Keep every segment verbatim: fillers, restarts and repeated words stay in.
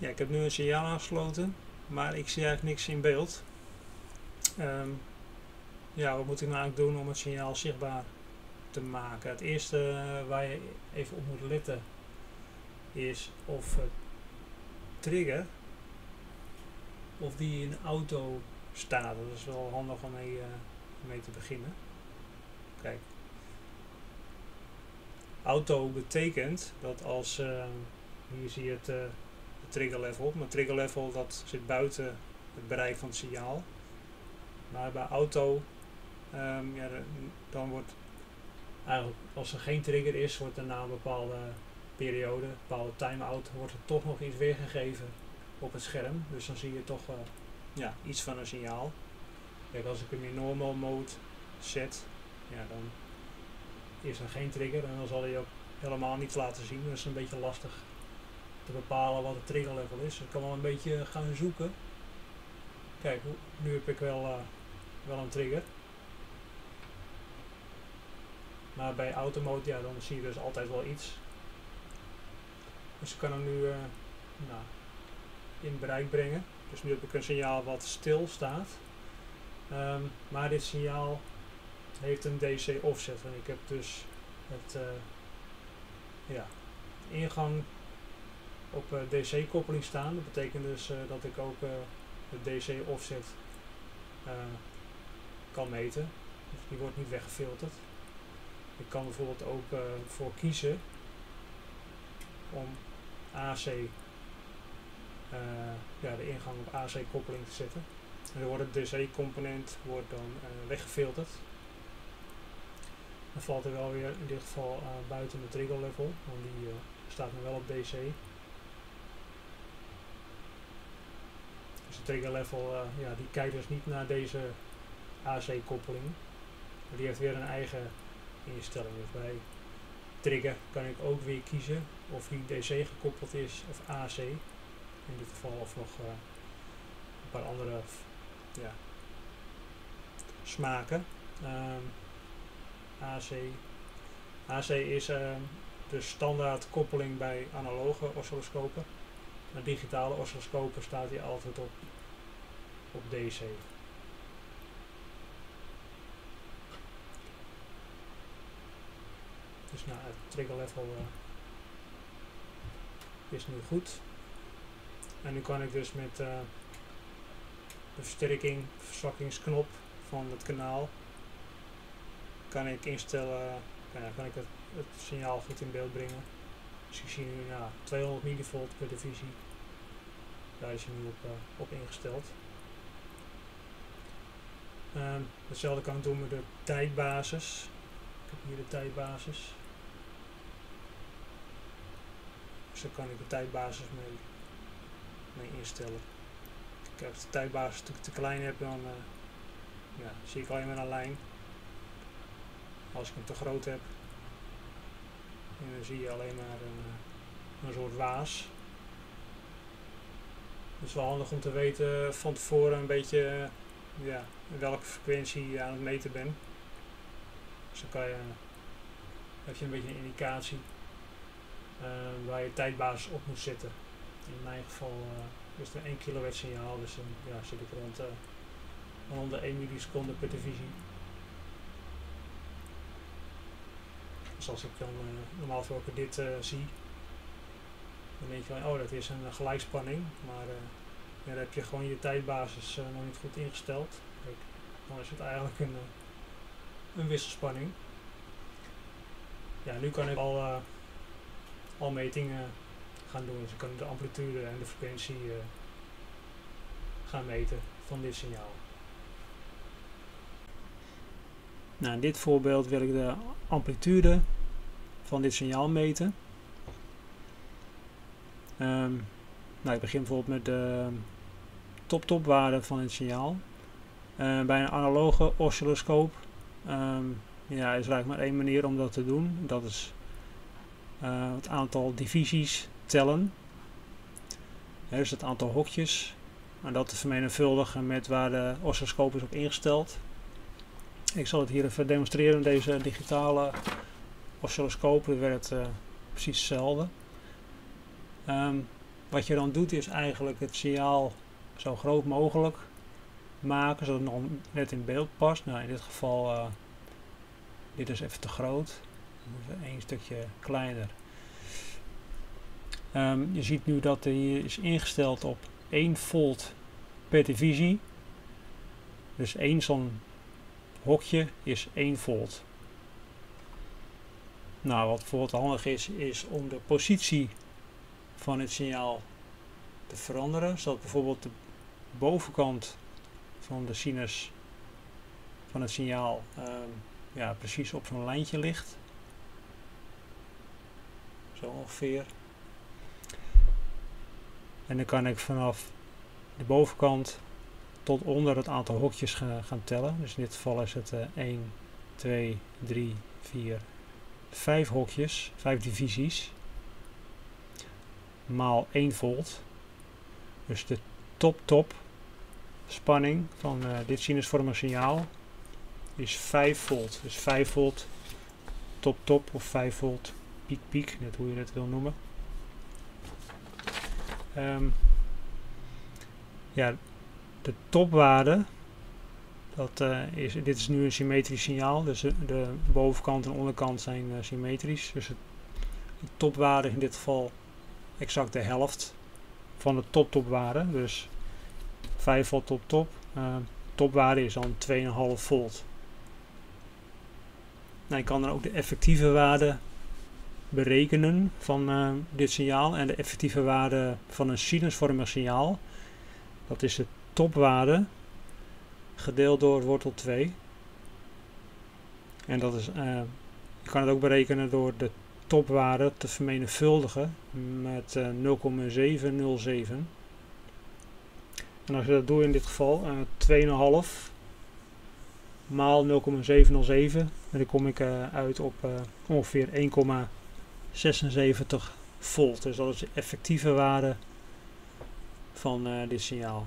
Ja, ik heb nu een signaal aangesloten, maar ik zie eigenlijk niks in beeld. Um, ja, wat moet ik nou eigenlijk doen om het signaal zichtbaar te maken? Het eerste uh, waar je even op moet letten is of het trigger of die in auto staat. Dat is wel handig om mee, uh, mee te beginnen. Kijk. Auto betekent dat als, uh, hier zie je het, uh, het trigger level, maar trigger level dat zit buiten het bereik van het signaal. Maar bij auto, um, ja, dan wordt eigenlijk als er geen trigger is, wordt er na een bepaalde periode, een bepaalde time-out, wordt er toch nog iets weergegeven op het scherm. Dus dan zie je toch uh, ja, iets van een signaal. Kijk, als ik hem in normal mode zet, ja, dan is er geen trigger en dan zal hij ook helemaal niets laten zien. Dat is een beetje lastig te bepalen wat het trigger level is. Ik kan wel een beetje gaan zoeken. Kijk, nu heb ik wel, uh, wel een trigger. Maar bij automode, ja, dan zie je dus altijd wel iets. Dus ik kan hem nu uh, nou, in bereik brengen. Dus nu heb ik een signaal wat stil staat. Um, maar dit signaal heeft een D C offset. En ik heb dus het uh, ja, ingang op uh, D C koppeling staan. Dat betekent dus uh, dat ik ook uh, de D C offset uh, kan meten. Dus die wordt niet weggefilterd. Ik kan bijvoorbeeld ook uh, voor kiezen om A C, uh, ja, de ingang op A C koppeling te zetten. En dan wordt het D C component wordt dan uh, weggefilterd. Dan valt er wel weer in dit geval uh, buiten de trigger level, want die uh, staat nu wel op D C. Dus de trigger level, uh, ja, die kijkt dus niet naar deze A C koppeling. Maar die heeft weer een eigen instelling. Dus bij trigger kan ik ook weer kiezen of die D C gekoppeld is of A C. In dit geval of nog uh, een paar andere ja, smaken. Um, A C. A C is uh, de standaard koppeling bij analoge oscilloscopen. Bij digitale oscilloscopen staat hij altijd op, op D C. Dus nou, het trigger level uh, is nu goed. En nu kan ik dus met uh, de versterking, verzwakkingsknop van het kanaal kan ik instellen, nou ja, kan ik het, het signaal goed in beeld brengen. Dus ik zie nu nou, tweehonderd millivolt per divisie. Daar is hij nu op, uh, op ingesteld. Um, hetzelfde kan ik doen met de tijdbasis. Ik heb hier de tijdbasis. Dus daar kan ik de tijdbasis mee, mee instellen. Kijk, als de tijdbasis natuurlijk te klein heb, dan uh, ja, zie ik alleen maar een lijn. Als ik hem te groot heb, dan zie je alleen maar een, een soort waas. Het is wel handig om te weten van tevoren een beetje uh, ja, welke frequentie je aan het meten bent. Dus dan kan je, heb je een beetje een indicatie uh, waar je tijdbasis op moet zetten. In mijn geval uh, is het een één kilowatt signaal, dus dan ja, zit ik rond, uh, rond de één milliseconde per divisie. Dus als ik dan uh, normaal gesproken dit uh, zie, dan denk je van, oh, dat is een uh, gelijkspanning, maar uh, ja, dan heb je gewoon je tijdbasis uh, nog niet goed ingesteld. Kijk, dan is het eigenlijk een, uh, een wisselspanning. Ja, nu kan ik al, uh, al metingen gaan doen, dus ik kan de amplitude en de frequentie uh, gaan meten van dit signaal. Nou, in dit voorbeeld wil ik de amplitude van dit signaal meten. Um, nou, ik begin bijvoorbeeld met de top-top waarde van het signaal. Uh, bij een analoge oscilloscoop um, ja, is er eigenlijk maar één manier om dat te doen. Dat is uh, het aantal divisies tellen. Ja, dus het aantal hokjes. En dat te vermenigvuldigen met waar de oscilloscoop is op ingesteld. Ik zal het hier even demonstreren. Deze digitale oscilloscoop werkt uh, precies hetzelfde. Um, wat je dan doet is eigenlijk het signaal zo groot mogelijk maken, zodat het nog net in beeld past. Nou, in dit geval, uh, dit is even te groot. Even een stukje kleiner. Um, je ziet nu dat hij hier is ingesteld op één volt per divisie. Dus één zo'n hokje is één volt. Nou, wat bijvoorbeeld handig is, is om de positie van het signaal te veranderen. Zodat bijvoorbeeld de bovenkant van de sinus van het signaal um, ja, precies op zo'n lijntje ligt. Zo ongeveer. En dan kan ik vanaf de bovenkant tot onder het aantal hokjes ga, gaan tellen. Dus in dit geval is het uh, één, twee, drie, vier, vijf hokjes, vijf divisies. Maal één volt. Dus de top-top spanning van uh, dit sinusvormig signaal is vijf volt. Dus vijf volt top-top of vijf volt piek-piek, net hoe je het wil noemen. Um, ja, de topwaarde, dat, uh, is, dit is nu een symmetrisch signaal, dus de, de bovenkant en onderkant zijn uh, symmetrisch. Dus het, de topwaarde is in dit geval exact de helft van de top-topwaarde. Dus vijf volt top-top. Uh, topwaarde is dan twee komma vijf volt. Nou, je kan dan ook de effectieve waarde berekenen van uh, dit signaal. En de effectieve waarde van een sinusvormig signaal, dat is de topwaarde gedeeld door wortel twee. En dat is, uh, je kan het ook berekenen door de topwaarde te vermenigvuldigen met uh, nul komma zeven nul zeven. En als je dat doet in dit geval, uh, twee komma vijf maal nul komma zeven nul zeven, en dan kom ik uh, uit op uh, ongeveer één komma zesenzeventig volt. Dus dat is de effectieve waarde van uh, dit signaal.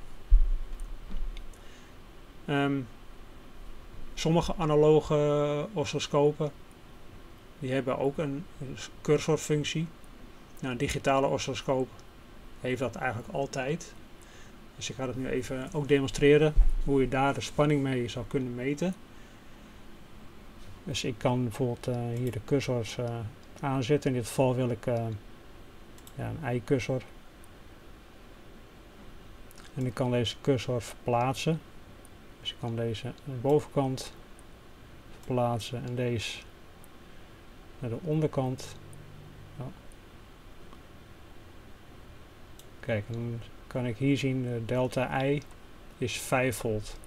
Um, sommige analoge oscilloscopen die hebben ook een, een cursorfunctie. Nou, een digitale oscilloscoop heeft dat eigenlijk altijd. Dus ik ga het nu even ook demonstreren hoe je daar de spanning mee zou kunnen meten. Dus ik kan bijvoorbeeld uh, hier de cursors uh, aanzetten. In dit geval wil ik uh, ja, een i-cursor. En ik kan deze cursor verplaatsen. Dus ik kan deze aan de bovenkant verplaatsen en deze naar de onderkant. Oh. Kijk, dan kan ik hier zien de delta I is vijf volt.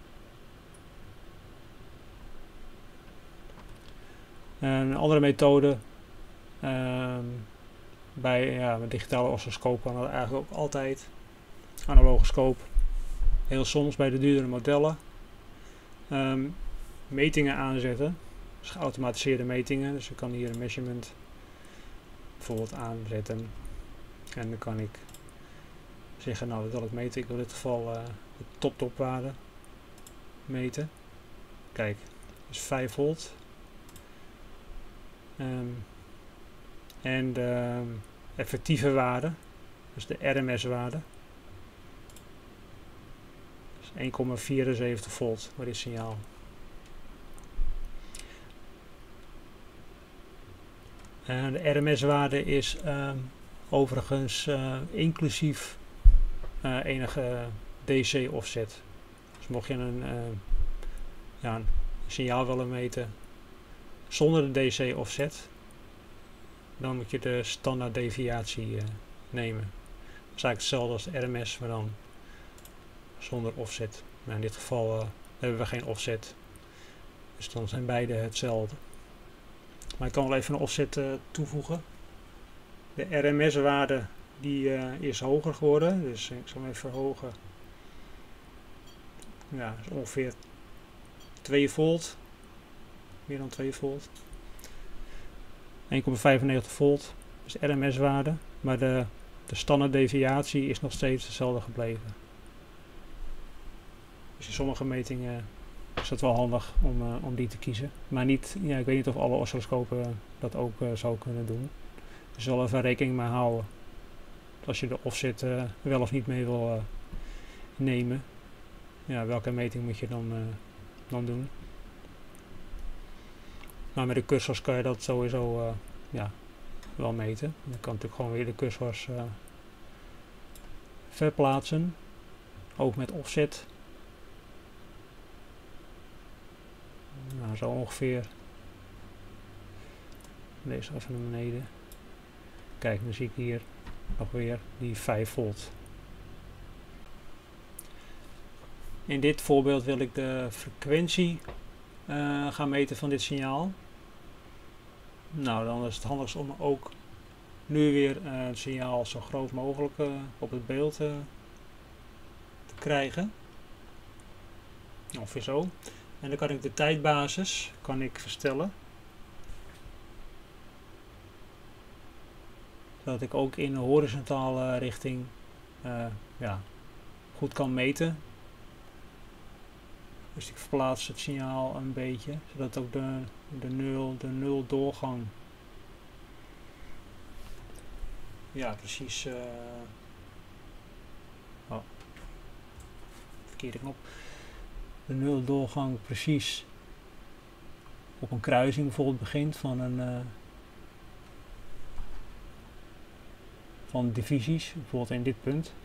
En een andere methode uh, bij ja, met digitale oscilloscoop kan dat eigenlijk ook altijd. Analoge scope. Heel soms bij de duurdere modellen. Um, metingen aanzetten. Dus geautomatiseerde metingen. Dus ik kan hier een measurement bijvoorbeeld aanzetten. En dan kan ik zeggen, nou dat wil ik meten. Ik wil in dit geval uh, de top-topwaarde meten. Kijk, dus vijf volt. Um, en de um, effectieve waarde, dus de R M S-waarde, is één komma vierenzeventig volt voor dit signaal. En de R M S-waarde is um, overigens uh, inclusief uh, enige D C-offset. Dus mocht je een, uh, ja, een signaal willen meten zonder de D C-offset, dan moet je de standaard deviatie uh, nemen. Dat is eigenlijk hetzelfde als de R M S, maar dan zonder offset. Maar in dit geval uh, hebben we geen offset. Dus dan zijn beide hetzelfde. Maar ik kan wel even een offset uh, toevoegen. De R M S-waarde die uh, is hoger geworden. Dus ik zal hem even verhogen. Ja, dat is ongeveer twee volt. Meer dan twee volt. één komma vijfennegentig volt is de R M S-waarde. Maar de, de standaard deviatie is nog steeds hetzelfde gebleven. Dus in sommige metingen is het wel handig om, uh, om die te kiezen. Maar niet, ja, ik weet niet of alle oscilloscopen dat ook uh, zou kunnen doen. Dus wel even rekening mee houden. als je de offset uh, wel of niet mee wil uh, nemen. Ja, welke meting moet je dan, uh, dan doen. Maar met de cursors kan je dat sowieso uh, ja, wel meten. Je kan natuurlijk gewoon weer de cursors uh, verplaatsen. Ook met offset. Nou, zo ongeveer. Deze even naar beneden. Kijk, dan zie ik hier nog weer die vijf volt. In dit voorbeeld wil ik de frequentie uh, gaan meten van dit signaal. Nou, dan is het handigst om ook nu weer uh, het signaal zo groot mogelijk uh, op het beeld uh, te krijgen. Ongeveer zo. En dan kan ik de tijdbasis kan ik verstellen. Zodat ik ook in de horizontale richting uh, ja, goed kan meten. Dus ik verplaats het signaal een beetje, zodat ook de, de, nul, de nul doorgang ja precies uh, oh, verkeerde knop. De nul doorgang precies op een kruising bijvoorbeeld begint van een uh, van divisies, bijvoorbeeld in dit punt.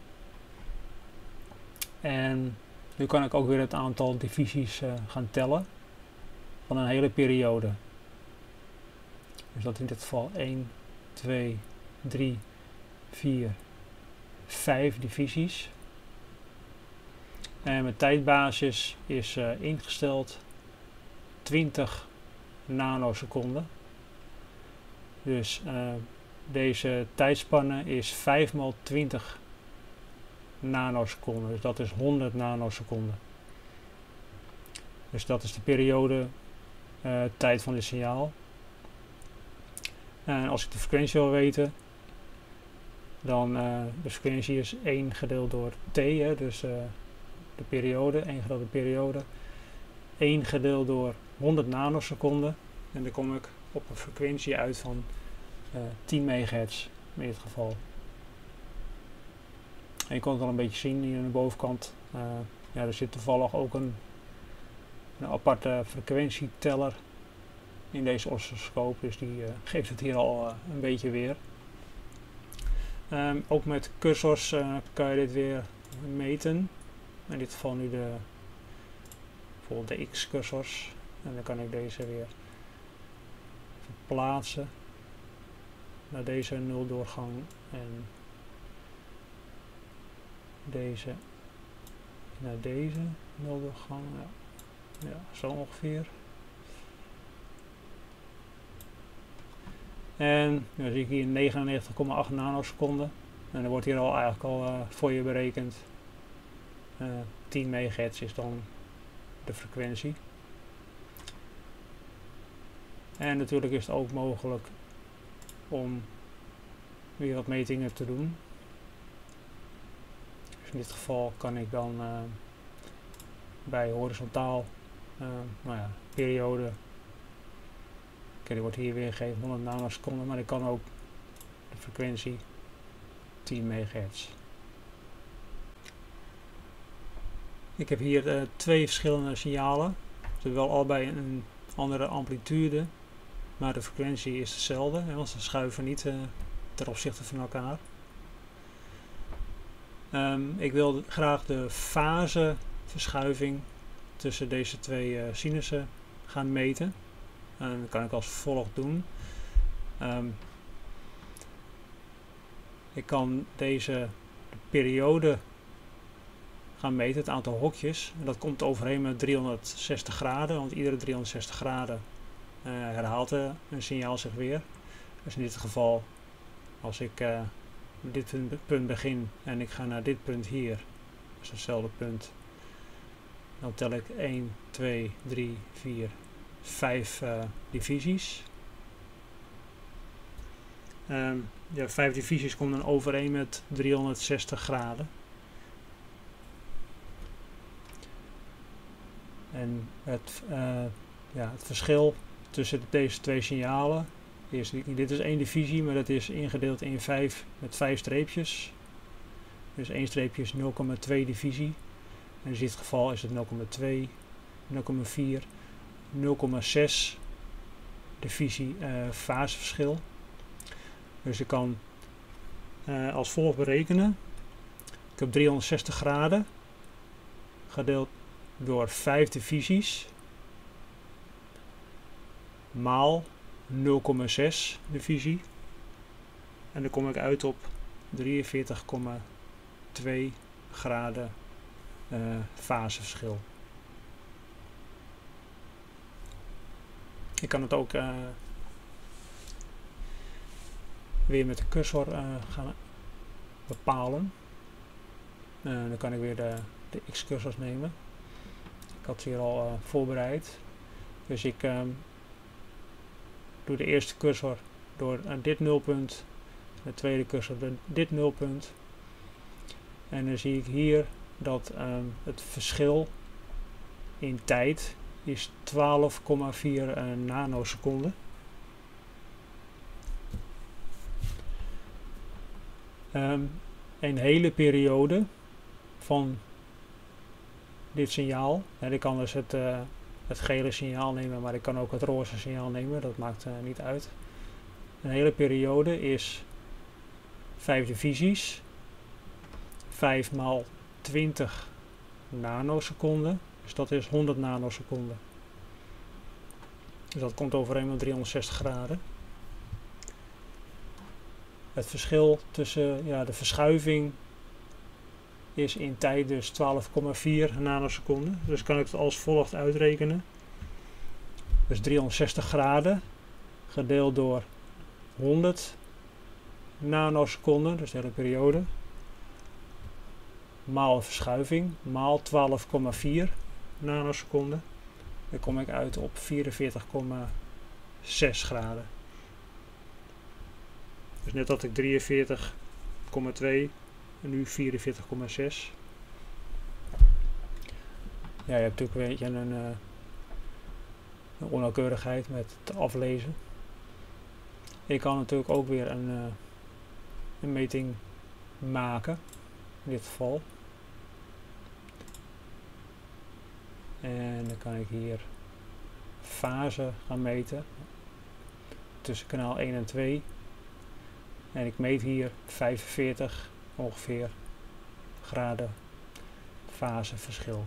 En nu kan ik ook weer het aantal divisies uh, gaan tellen van een hele periode. Dus dat in dit geval één, twee, drie, vier, vijf divisies. En mijn tijdbasis is uh, ingesteld twintig nanoseconden. Dus uh, deze tijdspanne is vijf maal twintig nanoseconden. Dus dat is honderd nanoseconden. Dus dat is de periode uh, tijd van dit signaal. En als ik de frequentie wil weten, dan uh, de frequentie is één gedeeld door t, hè, dus uh, de periode, één gedeeld door de periode, één gedeeld door honderd nanoseconden. En dan kom ik op een frequentie uit van uh, tien megahertz in dit geval. En je kon het al een beetje zien hier aan de bovenkant. Uh, ja, er zit toevallig ook een, een aparte frequentieteller in deze oscilloscoop, dus die uh, geeft het hier al uh, een beetje weer. Um, ook met cursors uh, kan je dit weer meten. In dit geval nu de, bijvoorbeeld de X-cursors. En dan kan ik deze weer verplaatsen naar deze nul doorgang en deze naar deze nul doorgang. Ja, ja, zo ongeveer. En dan zie ik hier negenennegentig komma acht nanoseconden. En dan wordt hier al eigenlijk al uh, voor je berekend. Uh, tien megahertz is dan de frequentie. En natuurlijk is het ook mogelijk om weer wat metingen te doen. Dus in dit geval kan ik dan uh, bij horizontaal uh, nou ja, periode. Kijk, die wordt hier weergegeven honderd nanoseconden, maar ik kan ook de frequentie tien megahertz. Ik heb hier uh, twee verschillende signalen. Ze hebben wel allebei een andere amplitude, maar de frequentie is hetzelfde, hè, want ze schuiven niet uh, ten opzichte van elkaar. Um, ik wil graag de faseverschuiving tussen deze twee uh, sinussen gaan meten. En dat kan ik als volgt doen. Um, ik kan deze de periode gaan meten, het aantal hokjes. En dat komt overeen met driehonderdzestig graden, want iedere driehonderdzestig graden uh, herhaalt uh, een signaal zich weer. Dus in dit geval, als ik uh, dit punt begin en ik ga naar dit punt hier, dus hetzelfde punt, dan tel ik één, twee, drie, vier, vijf uh, divisies. Um, ja, vijf divisies komt dan overeen met driehonderdzestig graden. En het, uh, ja, het verschil tussen deze twee signalen Eerst, dit is één divisie, maar dat is ingedeeld in vijf met vijf streepjes. Dus één streepje is nul komma twee divisie. En in dit geval is het nul komma twee, nul komma vier, nul komma zes divisie uh, faseverschil. Dus ik kan uh, als volgt berekenen. Ik heb driehonderdzestig graden gedeeld door vijf divisies maal nul komma zes divisie. En dan kom ik uit op drieënveertig komma twee graden uh, faseverschil. Ik kan het ook uh, weer met de cursor uh, gaan bepalen. Uh, dan kan ik weer de, de x-cursors nemen. Ik had ze hier al uh, voorbereid. Dus ik uh, doe de eerste cursor door uh, dit nulpunt. De tweede cursor door dit nulpunt. En dan zie ik hier dat uh, het verschil in tijd is twaalf komma vier uh, nanoseconden. Um, een hele periode van dit signaal. En ik kan dus het, uh, het gele signaal nemen, maar ik kan ook het roze signaal nemen. Dat maakt uh, niet uit. Een hele periode is vijf divisies. vijf maal twintig nanoseconden. Dus dat is honderd nanoseconden. Dus dat komt overeen met driehonderdzestig graden. Het verschil tussen ja, de verschuiving is in tijd dus twaalf komma vier nanoseconden. Dus kan ik het als volgt uitrekenen. Dus driehonderdzestig graden gedeeld door honderd nanoseconden, dus de hele periode, maal een verschuiving, maal twaalf komma vier nanoseconden. Dan kom ik uit op vierenveertig komma zes graden. Dus net had ik drieënveertig komma twee en nu vierenveertig komma zes. Ja, je hebt natuurlijk een beetje een, uh, een onnauwkeurigheid met het aflezen. Ik kan natuurlijk ook weer een, uh, een meting maken, in dit geval. En dan kan ik hier fase gaan meten tussen kanaal één en twee. En ik meet hier vijfenveertig ongeveer graden faseverschil.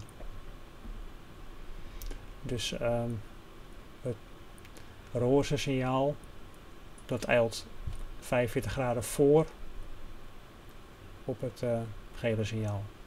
Dus um, het roze signaal dat eilt vijfenveertig graden voor op het uh, gele signaal.